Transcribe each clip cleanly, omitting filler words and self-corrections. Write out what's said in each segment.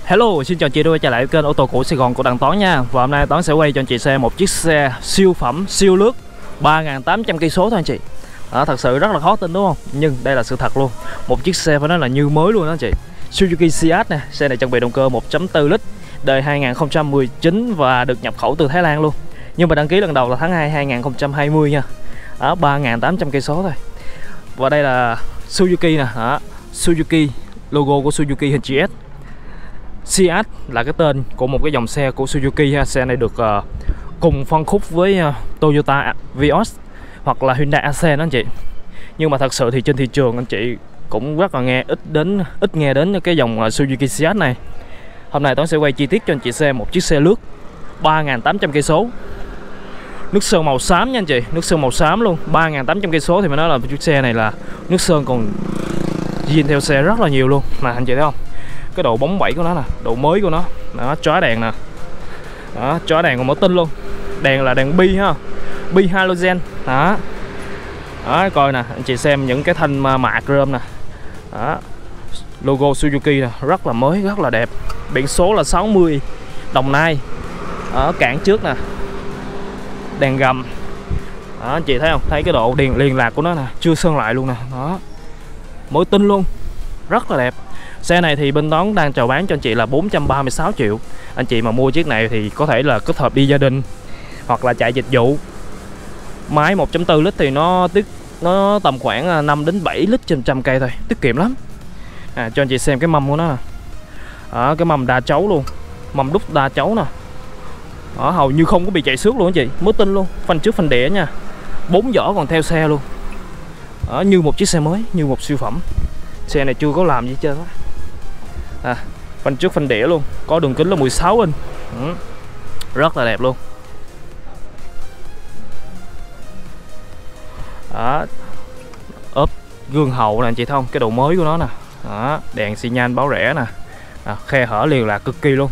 Hello, xin chào chị đã quay trở lại kênh ô tô cũ Sài Gòn của Đặng Toán nha. Và hôm nay Toán sẽ quay cho anh chị xem một chiếc xe siêu phẩm, siêu lướt 3.800 cây số thôi anh chị. Thật sự rất là khó tin đúng không? Nhưng đây là sự thật luôn. Một chiếc xe phải nói là như mới luôn đó anh chị. Suzuki Ciaz nè, xe này trang bị động cơ 1.4 lít, đời 2019 và được nhập khẩu từ Thái Lan luôn. Nhưng mà đăng ký lần đầu là tháng 2 2020 nha. 3.800 cây số thôi. Và đây là Suzuki nè, Suzuki, logo của Suzuki hình chữ S. Ciaz là cái tên của một cái dòng xe của Suzuki ha. Xe này được cùng phân khúc với Toyota Vios hoặc là Hyundai Accent đó anh chị. Nhưng mà thật sự thì trên thị trường anh chị cũng rất là ít nghe đến cái dòng Suzuki Ciaz này. Hôm nay Toán sẽ quay chi tiết cho anh chị xem một chiếc xe lướt 3.800 cây số. Nước sơn màu xám nha anh chị, nước sơn màu xám luôn. 3.800 cây số thì mới nói là chiếc xe này là nước sơn còn zin theo xe rất là nhiều luôn. Mà anh chị thấy không? Cái độ bóng bẩy của nó nè, độ mới của nó. Đó, chói đèn nè. Đó, chói đèn còn mới tinh luôn. Đèn là đèn bi ha. Bi halogen. Đó. Đó, coi nè, anh chị xem những cái thanh mạ chrome nè. Đó. Logo Suzuki nè, rất là mới, rất là đẹp. Biển số là 60 Đồng Nai. Ở cản trước nè. Đèn gầm. Đó, anh chị thấy không? Thấy cái độ đèn liên lạc của nó nè, chưa sơn lại luôn nè. Đó. Mới tinh luôn. Rất là đẹp. Xe này thì bên Toán đang chào bán cho anh chị là 436 triệu. Anh chị mà mua chiếc này thì có thể là kết hợp đi gia đình hoặc là chạy dịch vụ. Máy 1.4 lít thì nó tầm khoảng 5 đến 7 lít trên 100 cây thôi, tiết kiệm lắm. Cho anh chị xem cái mâm của nó nè. Cái mâm đa chấu luôn, mâm đúc đa chấu nè. Hầu như không có bị chạy xước luôn anh chị, mới tinh luôn. Phanh trước phanh đĩa nha, 4 giỏ còn theo xe luôn. Như một chiếc xe mới, như một siêu phẩm. Xe này chưa có làm gì hết trơn á. Phanh trước phanh đĩa luôn, có đường kính là 16 inch. Rất là đẹp luôn. Ốp gương hậu nè anh chị thấy không, cái độ mới của nó nè. Đèn xi nhan báo rẽ nè. Khe hở liền lạc cực kỳ luôn.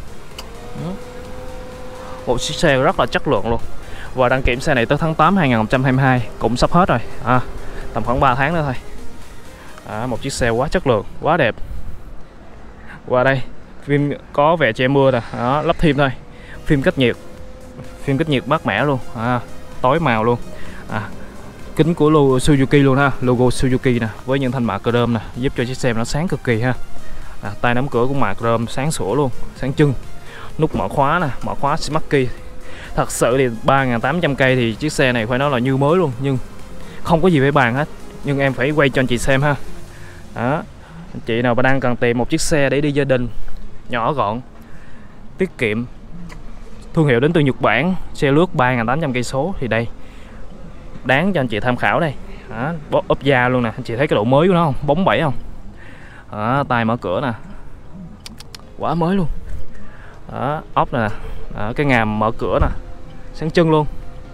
Một chiếc xe rất là chất lượng luôn. Và đăng kiểm xe này tới tháng 8 2022 cũng sắp hết rồi. Tầm khoảng 3 tháng nữa thôi. Một chiếc xe quá chất lượng, quá đẹp. Qua đây phim có vẻ che mưa nè, lắp thêm thôi. Phim cách nhiệt mát mẻ luôn, tối màu luôn. Kính của Suzuki luôn ha, logo Suzuki nè, với những thanh mạ chrome nè, giúp cho chiếc xe nó sáng cực kỳ ha. Tay nắm cửa cũng mạ chrome sáng sủa luôn, sáng trưng. Nút mở khóa nè, mở khóa smart key. Thật sự thì 3.800 cây thì chiếc xe này phải nói là như mới luôn, nhưng không có gì phải bàn hết. Nhưng em phải quay cho anh chị xem ha. Anh chị nào mà đang cần tìm một chiếc xe để đi gia đình, nhỏ gọn, tiết kiệm, thương hiệu đến từ Nhật Bản, xe lướt 3.800 cây số thì đây đáng cho anh chị tham khảo đây. Ốp da luôn nè, anh chị thấy cái độ mới của nó không, bóng bẩy không. Tay mở cửa nè, quá mới luôn. Ốp nè, cái ngàm mở cửa nè, sáng trưng luôn.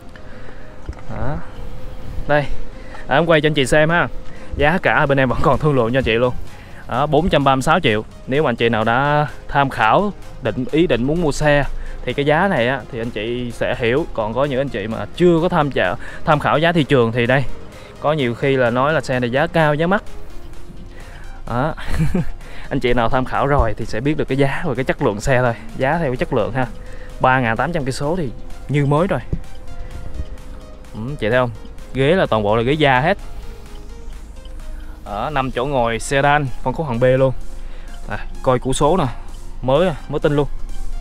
Đây, em quay cho anh chị xem ha. Giá cả bên em vẫn còn thương lượng cho anh chị luôn. 436 triệu. Nếu mà anh chị nào đã tham khảo, ý định muốn mua xe thì cái giá này á, thì anh chị sẽ hiểu. Còn có những anh chị mà chưa có tham khảo giá thị trường thì đây, có nhiều khi là nói là xe này giá cao, giá mắc. Anh chị nào tham khảo rồi thì sẽ biết được cái giá và cái chất lượng xe thôi. Giá theo cái chất lượng ha. 3.800 cây số thì như mới rồi. Chị thấy không? Ghế là toàn bộ là ghế da hết. 5 chỗ ngồi sedan, phân khúc hạng B luôn. Coi củ số nè, mới tinh luôn.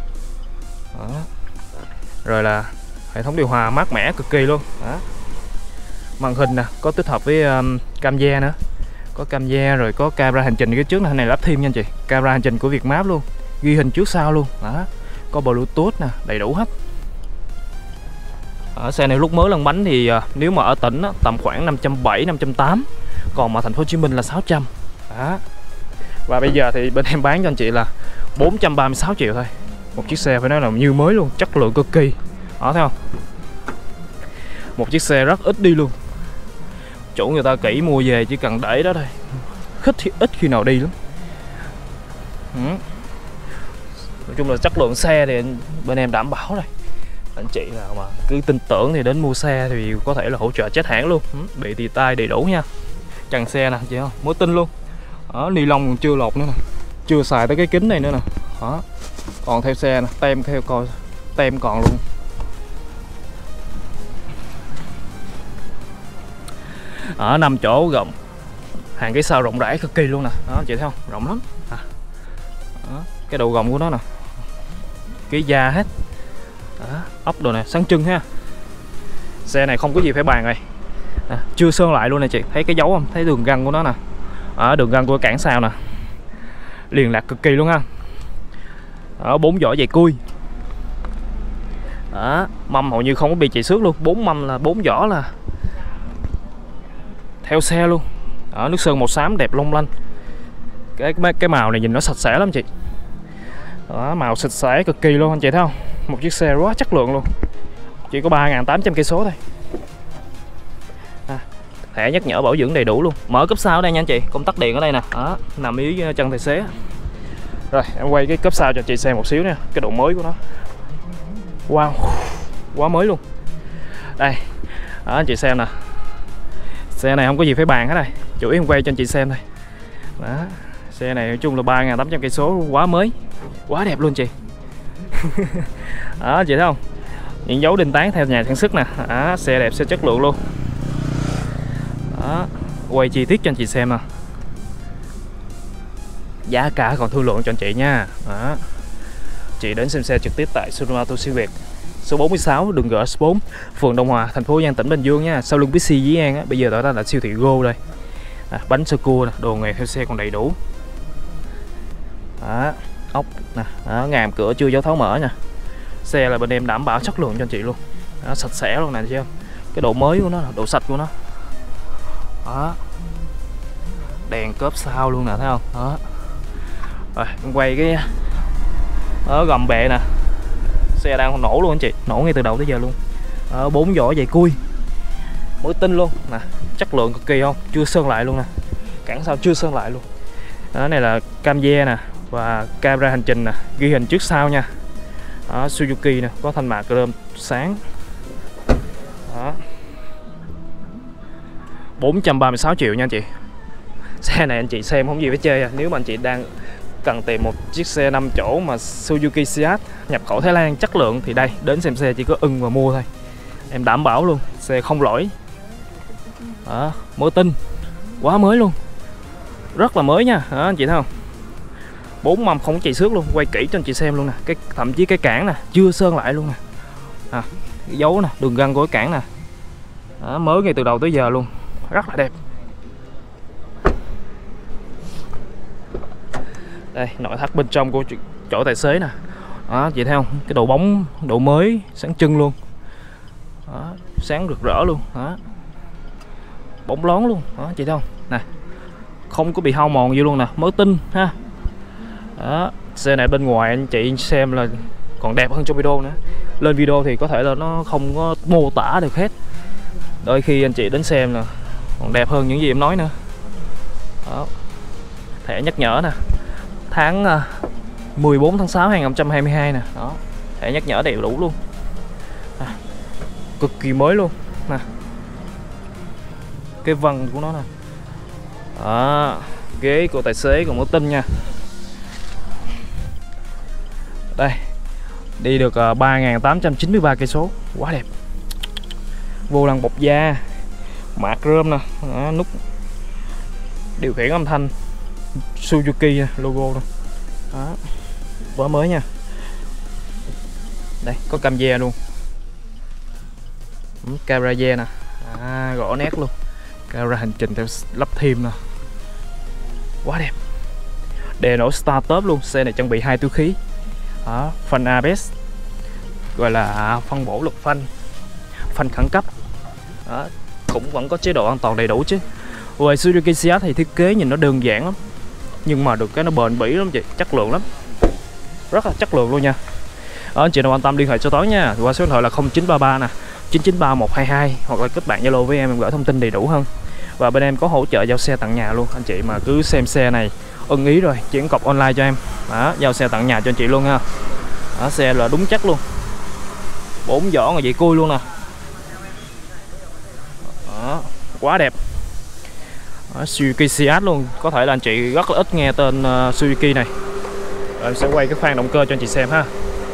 Rồi là hệ thống điều hòa mát mẻ cực kỳ luôn. Màn hình nè, có tích hợp với cam da nữa. Có cam da rồi có camera hành trình cái trước này, lắp thêm nha anh chị. Camera hành trình của Vietmap luôn, ghi hình trước sau luôn. Có Bluetooth nè, đầy đủ hết. Xe này lúc mới lăn bánh thì nếu mà ở tỉnh tầm khoảng 570, 580, còn mà thành phố Hồ Chí Minh là 600. Và bây giờ thì bên em bán cho anh chị là 436 triệu thôi. Một chiếc xe phải nói là như mới luôn, chất lượng cực kỳ. Thấy không? Một chiếc xe rất ít đi luôn. Chủ người ta kỹ mua về chỉ cần để đó thôi, ít khi nào đi lắm. Nói chung là chất lượng xe thì bên em đảm bảo rồi. Anh chị nào mà cứ tin tưởng thì đến mua xe thì có thể là hỗ trợ chết hãng luôn. Bị tì tai đầy đủ nha. Trần xe nè chị không, mới tinh luôn. Ni lông còn chưa lột nữa nè. chưa xài tới cái kính này nữa nè. Đó. Còn theo xe nè, tem theo coi tem còn luôn. Ở 5 chỗ gồm hàng ghế sau rộng rãi cực kỳ luôn nè. Đó chị thấy không, rộng lắm. Đó. Cái độ gồng của nó nè, ghế da hết. Đó. Ốc đồ này sáng trưng ha. Xe này không có gì phải bàn rồi. Chưa sơn lại luôn nè chị, thấy cái dấu không, thấy đường gân của nó nè. Ở đường gân của cản sau nè, liền lạc cực kỳ luôn ha. Ở 4 vỏ dày cui. Đó, mâm hầu như không có bị chạy xước luôn, 4 mâm là 4 vỏ là theo xe luôn. Ở nước sơn màu xám đẹp long lanh. Cái màu này nhìn nó sạch sẽ lắm chị. Đó, màu sạch sẽ cực kỳ luôn anh chị thấy không? Một chiếc xe quá chất lượng luôn. Chỉ có 3.800 cây số thôi. Thẻ nhắc nhở bảo dưỡng đầy đủ luôn. Mở cốp sau ở đây nha anh chị, công tắc điện ở đây nè. Đó, nằm dưới chân tài xế. Rồi em quay cái cốp sau cho chị xem một xíu nha, cái độ mới của nó. Wow, quá mới luôn. Đây, đó, anh chị xem nè. Xe này không có gì phải bàn hết đây, chủ yếu em quay cho anh chị xem thôi. Đó, xe này nói chung là 3.800 cây số, quá mới, quá đẹp luôn chị. Đó chị thấy không, những dấu đinh tán theo nhà sản xuất nè. Đó, xe đẹp, xe chất lượng luôn. Đó, quay chi tiết cho anh chị xem nè. Giá cả còn thương lượng cho anh chị nha. Đó, chị đến xem xe trực tiếp tại showroom auto siêu Việt số 46 đường GS4, phường Đông Hòa, thành phố Giang, tỉnh Bình Dương nha. Sau lưng Bixi Dĩ An á, bây giờ tụi ta là siêu thị Go đây. Bánh sơ cua nè, đồ nghề theo xe còn đầy đủ. Đó, ốc nè, đó, ngàm cửa chưa gió tháo mở nha. Xe là bên em đảm bảo chất lượng cho anh chị luôn. Đó, sạch sẽ luôn nè thấy không? Cái độ mới của nó, độ sạch của nó. Đó, đèn cốp sau luôn nè thấy không? Đó, rồi em quay cái ở gầm bệ nè, xe đang nổ luôn anh chị, nổ ngay từ đầu tới giờ luôn. 4 vỏ dày cui mới tinh luôn nè, chất lượng cực kỳ không, chưa sơn lại luôn nè, cản sau chưa sơn lại luôn. Đó, này là cam ge nè và camera hành trình nè, ghi hình trước sau nha. Đó, Suzuki nè, có thanh mạc chrome sáng. Đó, 436 triệu nha anh chị. Xe này anh chị xem không gì phải chơi à. Nếu mà anh chị đang cần tìm một chiếc xe 5 chỗ mà Suzuki Siat nhập khẩu Thái Lan chất lượng thì đây, đến xem xe chỉ có ưng và mua thôi. Em đảm bảo luôn, xe không lỗi. Đó, mới tinh, quá mới luôn, rất là mới nha. Đó, anh chị thấy không, 4 mâm không chạy xước luôn, quay kỹ cho anh chị xem luôn nè. Cái thậm chí cái cản nè chưa sơn lại luôn nè. Cái dấu nè, đường gân của cái cản nè. Đó, mới ngay từ đầu tới giờ luôn, rất là đẹp. Đây, nội thất bên trong của chỗ tài xế nè. Đó, chị thấy không, cái độ bóng, độ mới, sáng trưng luôn. Đó, sáng rực rỡ luôn. Đó, bóng lón luôn. Đó, chị thấy không, nè, không có bị hao mòn gì luôn nè, mới tinh ha. Đó, xe này bên ngoài anh chị xem là còn đẹp hơn trong video nữa. Lên video thì có thể là nó không có mô tả được hết, đôi khi anh chị đến xem là còn đẹp hơn những gì em nói nữa. Đó, thẻ nhắc nhở nè, tháng 14 tháng 6 2022 nè. Đó, thẻ nhắc nhở đầy đủ luôn. Cực kỳ mới luôn nè, cái vân của nó nè. Đó, ghế của tài xế còn mới tinh nha. Đây, đi được 3.893 cây số, quá đẹp. Vô lăng bọc da, mạc rơm nè. Đó, nút điều khiển âm thanh Suzuki logo nè. Đó, quá mới nha. Đây, có cam ge luôn, camera ge nè. Gõ nét luôn, camera hành trình theo lắp thêm nè, quá đẹp. Đèn nổ start top luôn, xe này trang bị 2 túi khí. Đó, phanh ABS, gọi là phân bổ lực phanh, phanh khẩn cấp. Đó, cũng vẫn có chế độ an toàn đầy đủ chứ. Về Suzuki Siat thì thiết kế nhìn nó đơn giản lắm, nhưng mà được cái nó bền bỉ lắm chị, chất lượng lắm, rất là chất lượng luôn nha. Anh chị nào quan tâm liên hệ cho Toán nha, qua số điện thoại là 0933 nè 993 122, hoặc là kết bạn Zalo với em gửi thông tin đầy đủ hơn. Và bên em có hỗ trợ giao xe tận nhà luôn. Anh chị mà cứ xem xe này ưng ý rồi chuyển cọc online cho em. Đó, giao xe tận nhà cho anh chị luôn ha. Đó, xe là đúng chất luôn, 4 vỏ ngồi vậy cui luôn nè. Đó, quá đẹp. Suzuki Ciaz luôn. Có thể là anh chị rất là ít nghe tên Suzuki này. Rồi em sẽ quay cái khoang động cơ cho anh chị xem ha.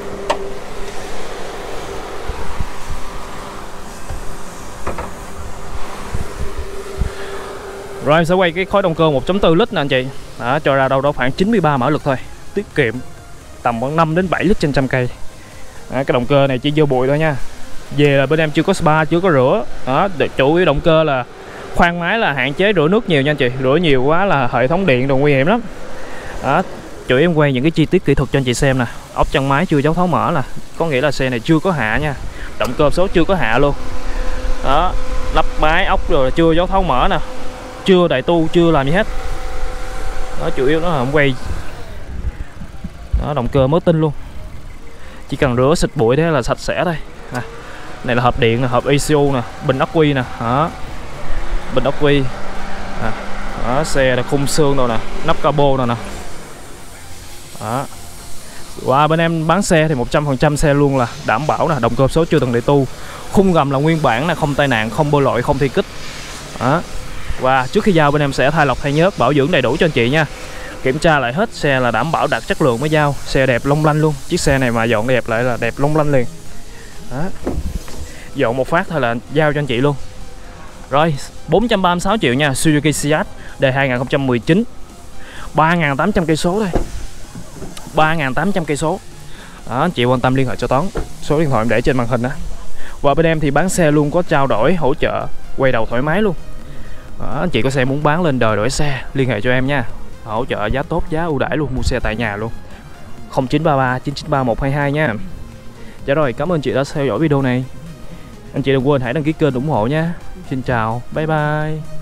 Rồi em sẽ quay cái khối động cơ 1.4 lít nè anh chị. Đó, cho ra đâu đó khoảng 93 mã lực thôi, tiết kiệm tầm khoảng 5 đến 7 lít trên trăm cây. Đó, cái động cơ này chỉ vô bụi thôi nha. Về là bên em chưa có spa, chưa có rửa. Đó, chủ yếu động cơ là khoang máy là hạn chế rửa nước nhiều nha anh chị. Rửa nhiều quá là hệ thống điện đồ nguy hiểm lắm. Đó, chủ yếu em quay những cái chi tiết kỹ thuật cho anh chị xem nè. Ốc chân máy chưa giấu tháo mở là có nghĩa là xe này chưa có hạ nha. Động cơ số chưa có hạ luôn. Đó, lắp máy ốc rồi chưa giấu tháo mở nè, chưa đại tu, chưa làm gì hết. Đó, chủ yếu nó là không quay. Đó, động cơ mới tinh luôn, chỉ cần rửa xịt bụi thế là sạch sẽ thôi. Này là hộp điện nè, hộp ECU nè, bình ắc quy nè. Đó, bình ắc quy. Đó, xe là khung xương rồi nè, nắp cabo rồi nè. Đó. Qua bên em bán xe thì 100% xe luôn là đảm bảo nè, động cơ số chưa từng đại tu, khung gầm là nguyên bản nè, không tai nạn, không bôi lội, không thi kích. Đó. Và trước khi giao bên em sẽ thay lọc thay nhớt, bảo dưỡng đầy đủ cho anh chị nha. Kiểm tra lại hết xe là đảm bảo đạt chất lượng mới giao. Xe đẹp long lanh luôn. Chiếc xe này mà dọn đẹp lại là đẹp long lanh liền. Đó. Dọn một phát thôi là giao cho anh chị luôn. Rồi 436 triệu nha, Suzuki Ciaz đời 2019, 3.800 cây số thôi, 3.800 cây số. Đó, anh chị quan tâm liên hệ cho Toán, số điện thoại em để trên màn hình đó. Và bên em thì bán xe luôn, có trao đổi hỗ trợ, quay đầu thoải mái luôn. Đó, anh chị có xe muốn bán lên đời đổi xe liên hệ cho em nha, hỗ trợ giá tốt, giá ưu đãi luôn, mua xe tại nhà luôn. 0933 993 122 nha. Dạ rồi, cảm ơn chị đã theo dõi video này. Anh chị đừng quên hãy đăng ký kênh ủng hộ nha. Xin chào, bye bye.